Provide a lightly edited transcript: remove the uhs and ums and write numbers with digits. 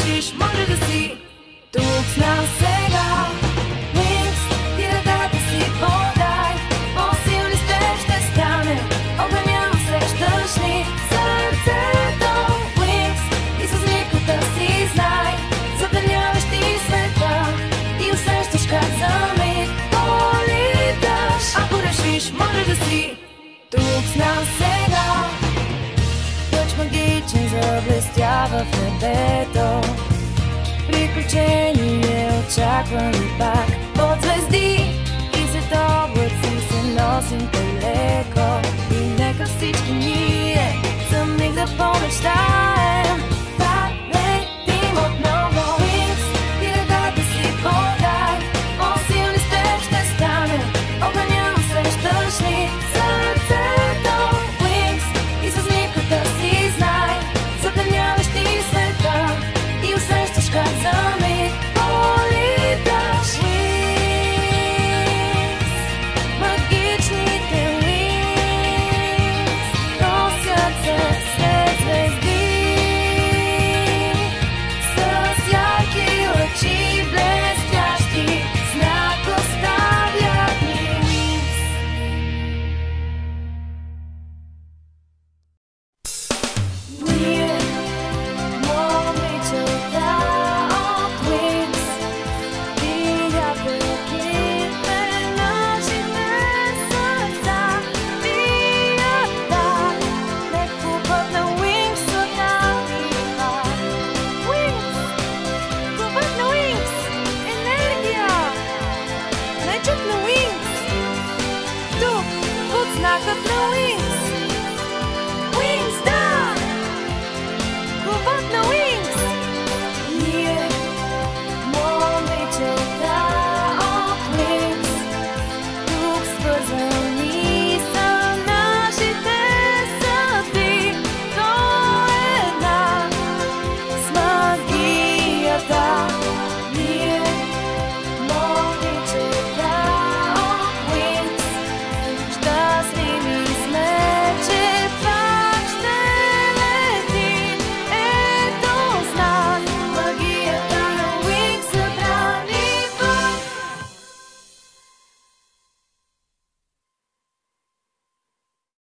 решиш, може да си тук с нас сега. Winx, ти ръката си подай, по-силни с теб ще стане. Огъня усещаш ли сърцето? Winx, и с микрота си знай, запленяваш ти света и усещаш как за миг политаш. Ако решиш, може да си тук с нас сега. Лъч магичен заблестява в небето, приключение очаквам и пак.